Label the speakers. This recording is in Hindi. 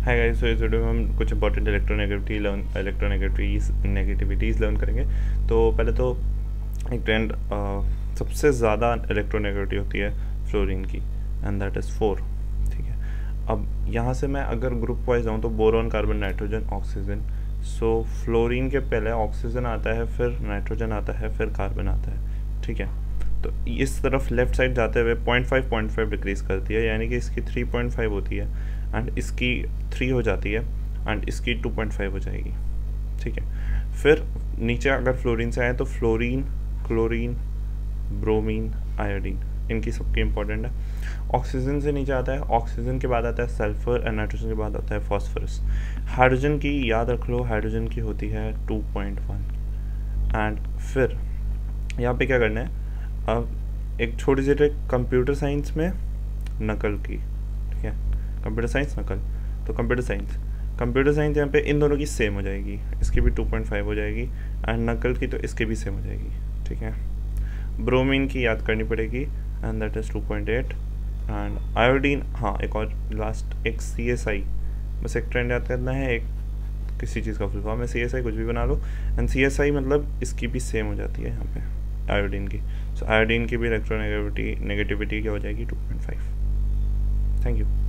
Speaker 1: हाय गाइस, तो इस वीडियो में हम कुछ इंपॉर्टेंट इलेक्ट्रोनेगेटिविटीज़ लर्न करेंगे। तो पहले तो एक ट्रेंड सबसे ज़्यादा इलेक्ट्रोनेगेटिविटी होती है फ्लोरीन की, एंड दैट इज़ 4। ठीक है, अब यहाँ से मैं अगर ग्रुप वाइज जाऊँ तो boron, carbon, nitrogen, oxygen. So fluorine के पहले ऑक्सीजन आता है, फिर नाइट्रोजन आता है, फिर कार्बन आता है। ठीक है, तो इस तरफ लेफ्ट साइड जाते हुए 0.5 डिक्रीज करती है, यानी कि इसकी 3.5 होती है एंड इसकी 3 हो जाती है एंड इसकी 2.5 हो जाएगी। ठीक है, फिर नीचे अगर फ्लोरीन से आए तो फ्लोरीन, क्लोरीन, ब्रोमीन, आयोडीन, इनकी सबकी इंपॉर्टेंट है। ऑक्सीजन से नीचे आता है, ऑक्सीजन के बाद आता है सल्फर एंड नाइट्रोजन के बाद आता है फॉस्फोरस। हाइड्रोजन की याद रख लो, हाइड्रोजन की होती है 2.1। एंड फिर यहाँ पे क्या करना है, अब एक छोटी सी ट्रिक कंप्यूटर साइंस में नकल की। ठीक है, कंप्यूटर साइंस नकल, तो कंप्यूटर साइंस यहाँ पे इन दोनों की सेम हो जाएगी, इसकी भी 2.5 हो जाएगी एंड नकल की तो इसकी भी सेम हो जाएगी। ठीक है, ब्रोमीन की याद करनी पड़ेगी and that is 2.8। And iodine, हाँ एक और लास्ट एक CSI, बस एक ट्रेंड याद करना है, एक किसी चीज़ का फुल फॉर्म है, CSI कुछ भी बना लो, एंड CSI मतलब इसकी भी सेम हो जाती है यहाँ पे आयोडीन की। सो आयोडीन की भी इलेक्ट्रोनेगेटिविटी क्या हो जाएगी 2.5। Thank you.